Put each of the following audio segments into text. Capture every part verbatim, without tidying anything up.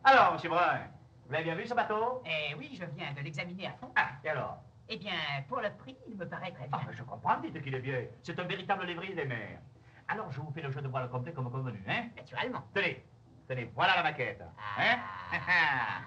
Alors, monsieur Brun, vous l'avez bien vu ce bateau? Eh oui, je viens de l'examiner à fond. Ah, et alors? Eh bien, pour le prix, il me paraît très bien. Ah, je comprends, dites qu'il est vieux. C'est un véritable lévrier des mers. Alors, je vous fais le jeu de voile complet comme convenu, hein? Naturellement. Tenez, tenez, voilà la maquette. Hein? Ah.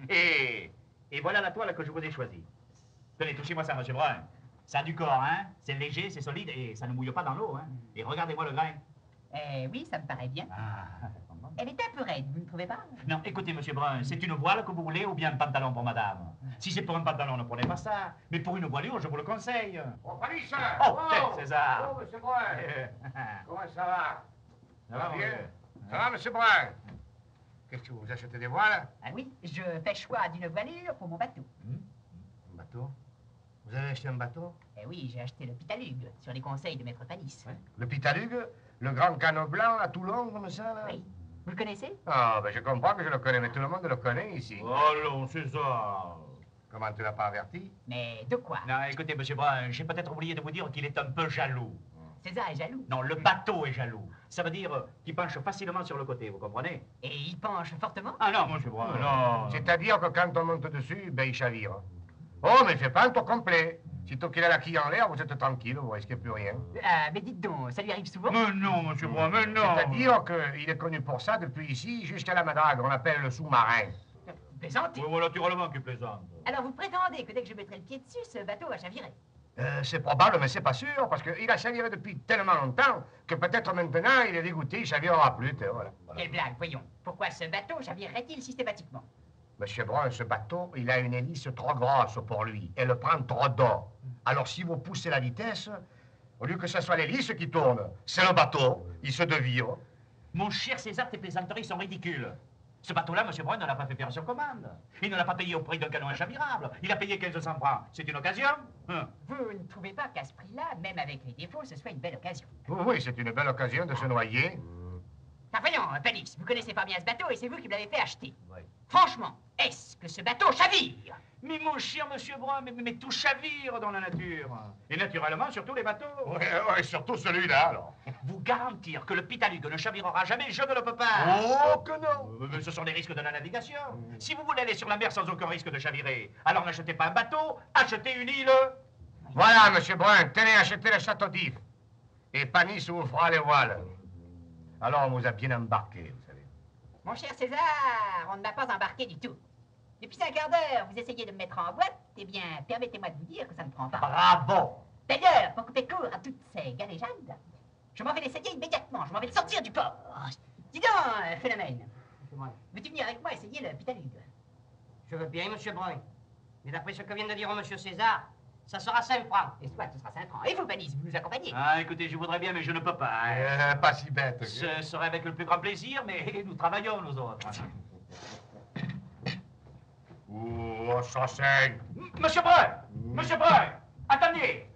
et, et voilà la toile que je vous ai choisie. Tenez, touchez-moi ça, monsieur Brun. Ça a du corps, hein? C'est léger, c'est solide et ça ne mouille pas dans l'eau, hein? Et regardez-moi le grain. Eh oui, ça me paraît bien. Ah, Elle est un peu raide, vous ne trouvez pas? non, écoutez, monsieur Brun, c'est une voile que vous voulez ou bien un pantalon pour madame? Si c'est pour un pantalon, ne prenez pas ça. Mais pour une voilure, je vous le conseille. Oh, Panis! Oh, oh César! Oh, monsieur Brun! Comment ça va? Ça va, bien? mon Ça va, monsieur Brun? Qu'est-ce que vous achetez des voiles? Ah oui, je fais choix d'une voilure pour mon bateau. Un bateau? Vous avez acheté un bateau? Eh oui, j'ai acheté le Pitalugue, sur les conseils de Maître Panis. Ouais. Le Pitalugue? Le grand canot blanc à Toulon, comme ça, là? Oui. Vous le connaissez? Ah, ben je comprends que je le connais, mais tout le monde le connaît ici. Allons, César! Comment tu l'as pas averti? Mais de quoi? Non, écoutez, monsieur Brun, j'ai peut-être oublié de vous dire qu'il est un peu jaloux. César est jaloux. Non, le bateau est jaloux. Ça veut dire euh, qu'il penche facilement sur le côté, vous comprenez? Et il penche fortement? Ah non, monsieur Brun, non. C'est-à-dire que quand on monte dessus, ben il chavire. Oh, mais il fait pas un tour complet. Sitôt qu'il a la quille en l'air, vous êtes tranquille, vous risquez plus rien. Ah, mais dites donc, ça lui arrive souvent? Mais non, monsieur Brun, mais non. C'est-à-dire qu'il est connu pour ça depuis ici jusqu'à la Madrague. On l'appelle le sous-marin. Vous plaisantez? Oui, voilà, naturellement qu'il plaisante. Alors vous prétendez que dès que je mettrai le pied dessus, ce bateau va chavirer? Euh, c'est probable, mais c'est pas sûr, parce qu'il a chaviré depuis tellement longtemps que peut-être maintenant il est dégoûté, il chavirera plus, et voilà. Quelle blague, voyons. Pourquoi ce bateau chavirerait-il systématiquement? Monsieur Brun, ce bateau, il a une hélice trop grosse pour lui. Elle prend trop d'eau. Alors si vous poussez la vitesse, au lieu que ce soit l'hélice qui tourne, c'est le bateau, il se devire. Mon cher César, tes plaisanteries sont ridicules. Ce bateau-là, monsieur Brun ne l'a pas fait faire sur commande. Il ne l'a pas payé au prix d'un canon inchavirable. Il a payé quinze cents francs. C'est une occasion. Hein. Vous ne trouvez pas qu'à ce prix-là, même avec les défauts, ce soit une belle occasion? Oui, oui, c'est une belle occasion de se noyer. Ah, voyons, Panis, vous connaissez pas bien ce bateau et c'est vous qui me l'avez fait acheter. Oui. Franchement, est-ce que ce bateau chavire? Mais mon cher monsieur Brun, mais, mais tout chavire dans la nature. Et naturellement, surtout les bateaux. Oui, oui, surtout celui-là, alors. Vous garantir que le Pitalugue ne chavirera jamais, je ne le peux pas. Oh, que non! Euh, mais ce sont les risques de la navigation. Si vous voulez aller sur la mer sans aucun risque de chavirer, alors n'achetez pas un bateau, achetez une île. Voilà, monsieur Brun, tenez, achetez le château d'If. Et Panis vous fera les voiles. Alors, on vous a bien embarqué, vous savez. Mon cher César, on ne m'a pas embarqué du tout. Depuis un quart d'heure, vous essayez de me mettre en boîte, eh bien, permettez-moi de vous dire que ça ne prend pas. Bravo. D'ailleurs, pour couper court à toutes ces galéjades, je m'en vais l'essayer immédiatement, je m'en vais le sortir du port. Dis donc, euh, Phénomène, veux-tu venir avec moi essayer le Pitalugue? Je veux bien, monsieur Brun. Mais d'après ce que vient de dire monsieur César, ça sera cinq francs. Et soit ce sera cinq francs. Et vous, Panis, vous nous accompagnez? Ah, écoutez, je voudrais bien, mais je ne peux pas. Euh, pas si bête. Ce serait avec le plus grand plaisir, mais nous travaillons, nous autres. Oh, ça saigne. Monsieur Brun! Monsieur Brun! Attendez!